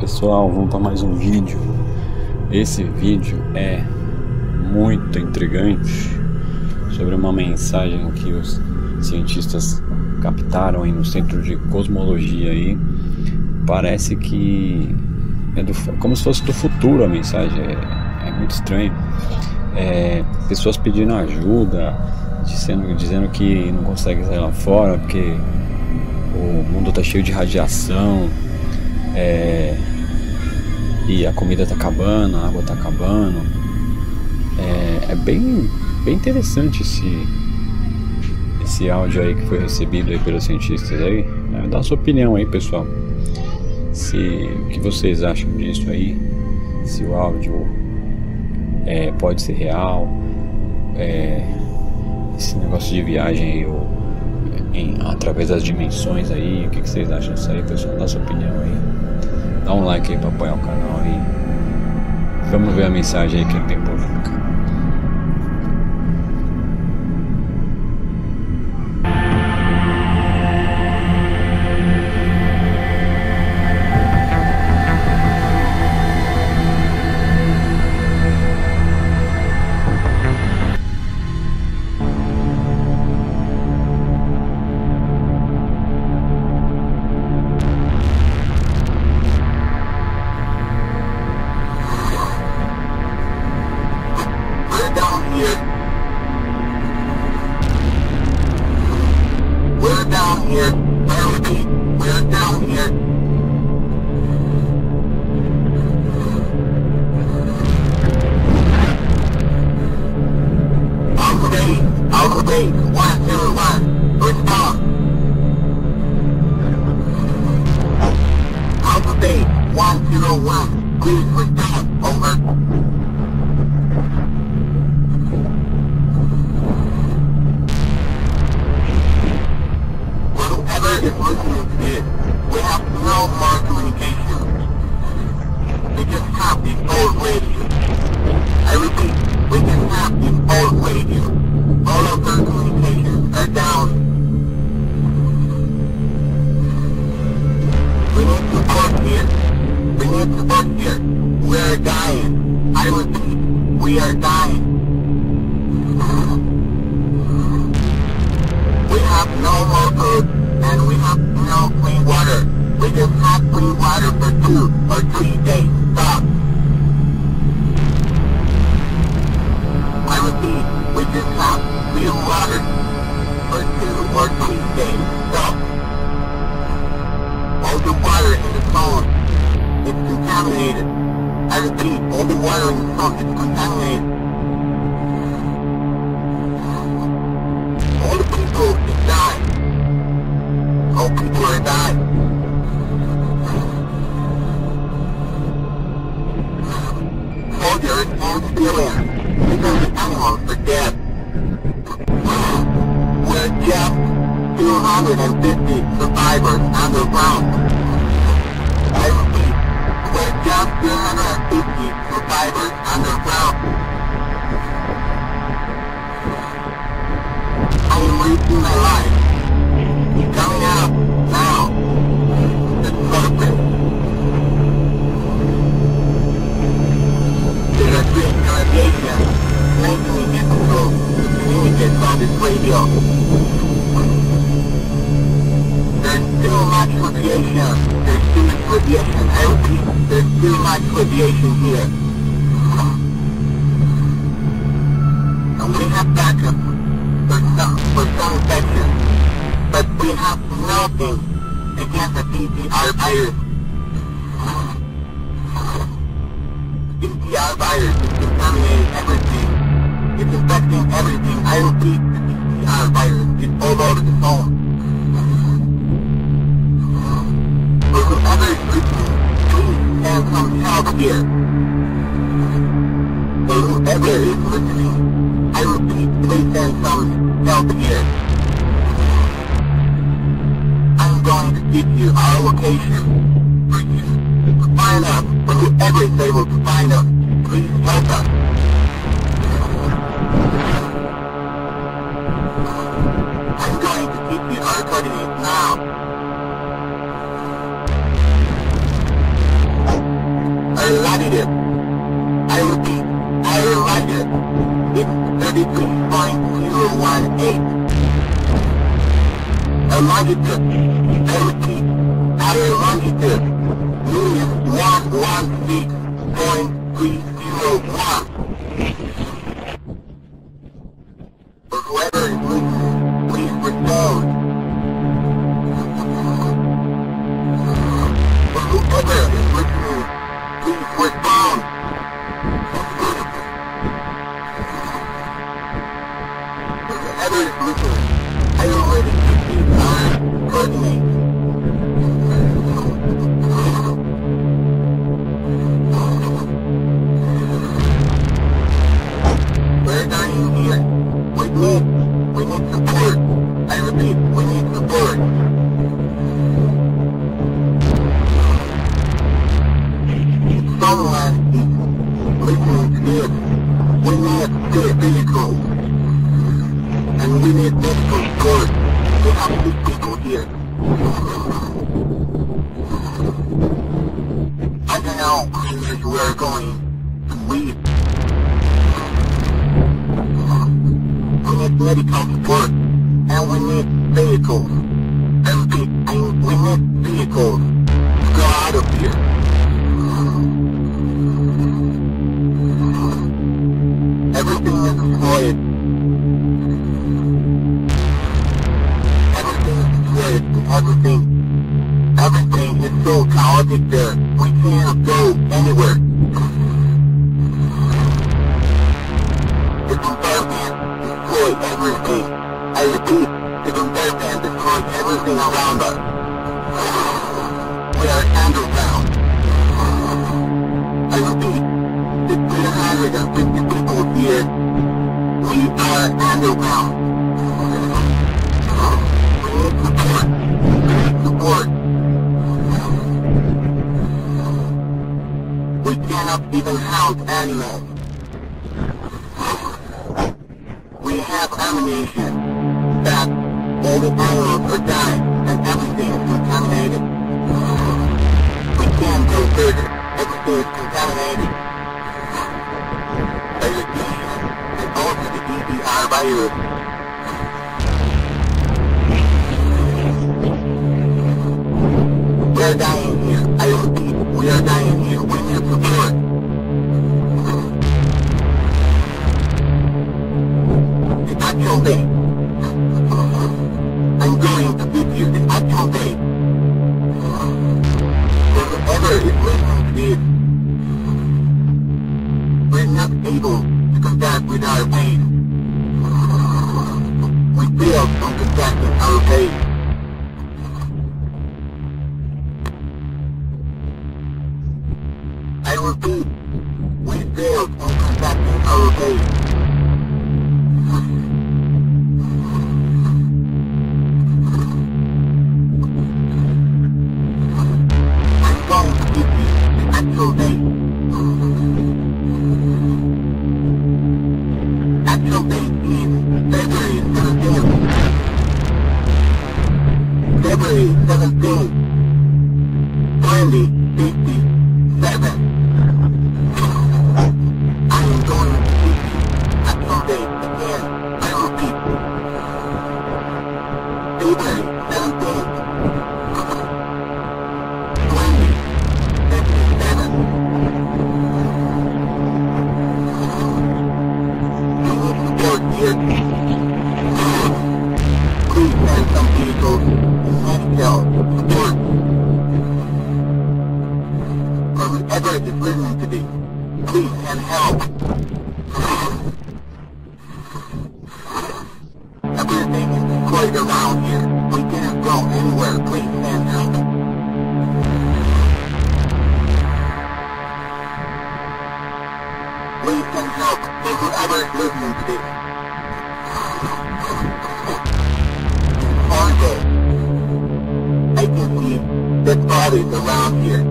Pessoal, vamos para mais um vídeo. Esse vídeo é muito intrigante sobre uma mensagem que os cientistas captaram aí no Centro de Cosmologia aí. Parece que é como se fosse do futuro a mensagem. É muito estranho. Pessoas pedindo ajuda, dizendo que não consegue sair lá fora porque o mundo está cheio de radiação. E a comida tá acabando, a água tá acabando. É bem interessante esse áudio aí que foi recebido aí pelos cientistas aí. Dá a sua opinião aí, pessoal. O que vocês acham disso aí? Se o áudio pode ser real, esse negócio de viagem aí, através das dimensões aí. O que vocês acham disso aí, pessoal? Dá a sua opinião aí. Dá um like aí para apoiar o canal aí. Vamos ver a mensagem aí que não tem polêmica. We're down here. I repeat, we're down here. Alphabet 101. Respond. Alphabet 101. Please respond. Over. Is listening to this. We have no more communication. We just have the old radio. I repeat, we just have the old radio. All of our communications are down. We need support here. We need support here. We are dying. I repeat, we are dying. We have no more food. And we have no clean water. We just have clean water for 2 or 3 days. Stop. I repeat, we just have clean water for 2 or 3 days. Stop. All the water in the phone is contaminated. I repeat, all the water in the phone is contaminated. All the people just died. All people are dying. Soldiers and civilians, because the animals are dead. We're just 250 survivors underground. I repeat, we're just 250 survivors underground. I am risking my life. Coming out now. It's perfect. There are great radiation making me difficult to communicate on this radio. There's too much radiation. There's too much radiation. I repeat, there's too much radiation here. And we have backup for some sections. But we have nothing against the PCR virus. PCR virus is contaminating everything. It's infecting everything. I repeat, the PCR virus is all over the phone. For whoever is listening, please send some help here. For whoever is listening, I repeat, please send some help here. I'm going to give you our location for you to find out. For whoever is able to find us, please help us. I'm going to give you our coordinates now. please find 018. A longitude. I repeat, at a longitude. -116.301. For whoever is listening, please respond. For whoever is listening, please respond. For whoever is listening, I already received our coordinates. We're dying here. We need support. I repeat, we need support. Someone is listening to this. We need their vehicles. And we need medical support. We have these people here. I don't know where you are going to leave. We need medical support, and we need vehicles. And we need vehicles to go out of here. Everything is destroyed. Everything is destroyed. Everything is so chaotic there. We can't go anywhere. The conveyor band destroyed everything. I repeat, the conveyor band destroyed everything around us. We are underground. I repeat, the 350 people here, we are underground. We need support. We need support. We cannot even house animals. We have ammunition. That all the animals are dying and everything is contaminated. We can't go further. Everything is contaminated. I repeat, and also the EPR virus. We are dying here. I repeat, we are dying here. We need support. The actual date. I'm going to give you the actual date. For whoever is listening to this, we're not able to contact with our base. We failed on contacting our base. I repeat, we failed on contacting our base. I'm going to give you the actual date. Actual date is February 17th. February 17th. 2057. I am going to give you actual date again. I repeat. February 17th. 2057. We need support here. Please send some vehicles and medical support. For whoever is listening to this, please send help. Everything is destroyed around here. We can't go anywhere. Please send help. Please send help for whoever is listening to this. Fargo. I can see dead bodies around here.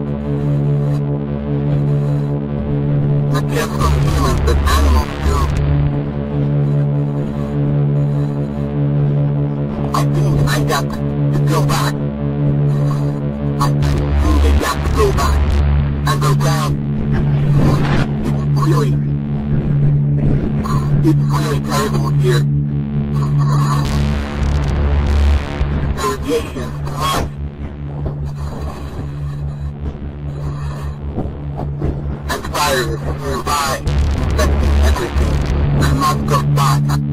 Not just from humans, but animals too. I think I got to go back. I think I got to go back. Underground. It's really It's really terrible here. The radiation is hot. And fire is nearby, affecting everything. I must go back.